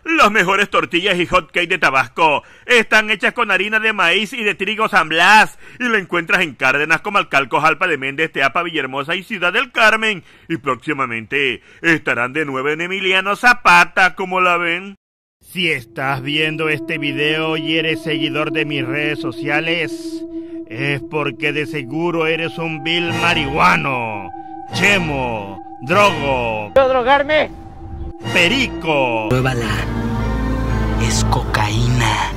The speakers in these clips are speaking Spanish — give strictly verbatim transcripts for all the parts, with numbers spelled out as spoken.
Las mejores tortillas y hot cake de Tabasco están hechas con harina de maíz y de trigo San Blas y lo encuentras en Cárdenas, Comalcalco, Jalpa de Méndez, Teapa, Villahermosa y Ciudad del Carmen. Y próximamente estarán de nuevo en Emiliano Zapata, ¿cómo la ven? Si estás viendo este video y eres seguidor de mis redes sociales, es porque de seguro eres un vil marihuano, chemo, drogo. ¿Puedo drogarme? Perico. Pruébala. Es cocaína.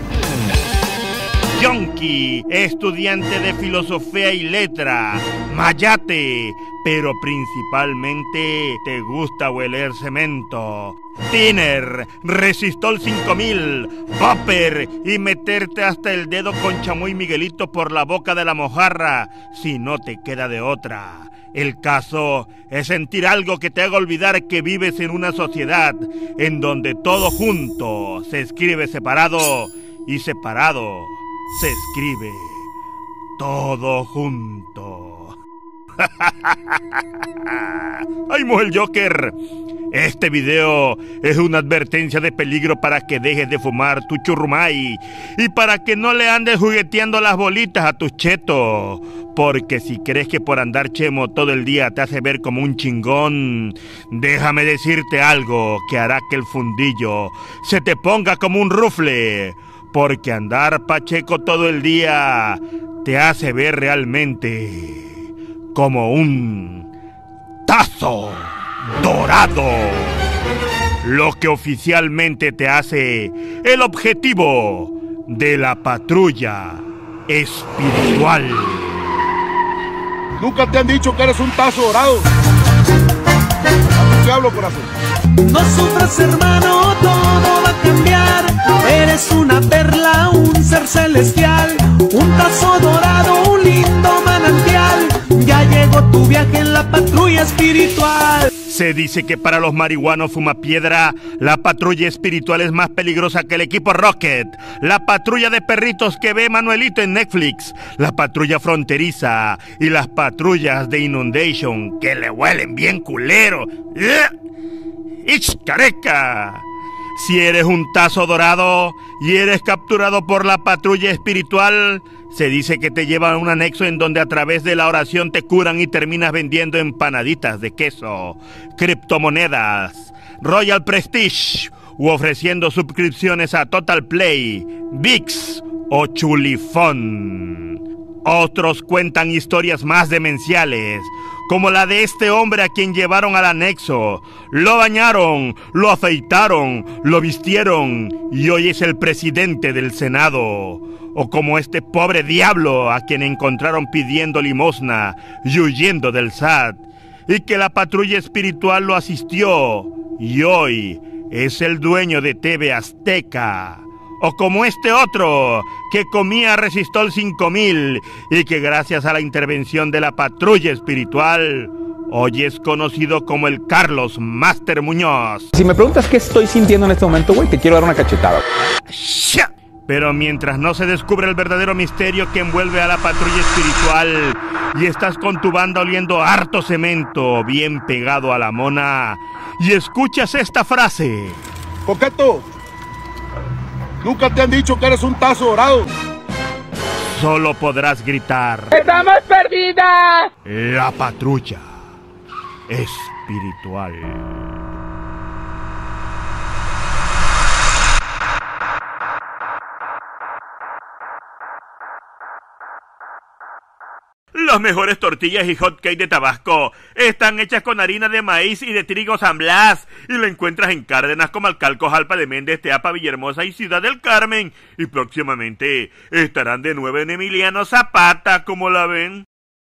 Yonki, estudiante de filosofía y letra. Mayate, pero principalmente te gusta hueler cemento. Tiner, Resistol cinco mil, Popper y meterte hasta el dedo con chamoy Miguelito por la boca de la mojarra, si no te queda de otra. El caso es sentir algo que te haga olvidar que vives en una sociedad en donde todo junto se escribe separado y separado se escribe todo junto. ¡Ay, mujer Joker! Este video es una advertencia de peligro para que dejes de fumar tu churrumay y para que no le andes jugueteando las bolitas a tus chetos. Porque si crees que por andar chemo todo el día te hace ver como un chingón, déjame decirte algo que hará que el fundillo se te ponga como un rufle. Porque andar pacheco todo el día te hace ver realmente como un tazo dorado, lo que oficialmente te hace el objetivo de la patrulla espiritual. Nunca te han dicho que eres un tazo dorado. Te hablo, corazón. No sufras, hermano, todo va a cambiar. Eres una perla, un ser celestial, un tazo dorado, un lindo manantial. Ya llegó tu viaje en la patrulla espiritual. Se dice que para los marihuanos fumapiedra, la patrulla espiritual es más peligrosa que el equipo Rocket, la patrulla de perritos que ve Manuelito en Netflix, la patrulla fronteriza y las patrullas de Inundation que le huelen bien culero. ¡Ich, careca! Si eres un tazo dorado y eres capturado por la patrulla espiritual, se dice que te llevan a un anexo en donde a través de la oración te curan y terminas vendiendo empanaditas de queso, criptomonedas, Royal Prestige u ofreciendo suscripciones a Total Play, ViX o Chulifón. Otros cuentan historias más demenciales, como la de este hombre a quien llevaron al anexo, lo bañaron, lo afeitaron, lo vistieron y hoy es el presidente del Senado. O como este pobre diablo a quien encontraron pidiendo limosna y huyendo del S A T, y que la patrulla espiritual lo asistió y hoy es el dueño de T V Azteca. O como este otro que comía Resistol cinco mil y que gracias a la intervención de la patrulla espiritual hoy es conocido como el Carlos Master Muñoz. Si me preguntas qué estoy sintiendo en este momento, güey, te quiero dar una cachetada. Pero mientras no se descubre el verdadero misterio que envuelve a la patrulla espiritual y estás con tu banda oliendo harto cemento bien pegado a la mona y escuchas esta frase: Coqueto, nunca te han dicho que eres un tazo dorado. Solo podrás gritar: ¡Estamos perdidas! La patrulla espiritual. Las mejores tortillas y hot cake de Tabasco están hechas con harina de maíz y de trigo San Blas y lo encuentras en Cárdenas, Comalcalco, Jalpa de Méndez, Teapa, Villahermosa y Ciudad del Carmen. Y próximamente estarán de nuevo en Emiliano Zapata, ¿cómo la ven?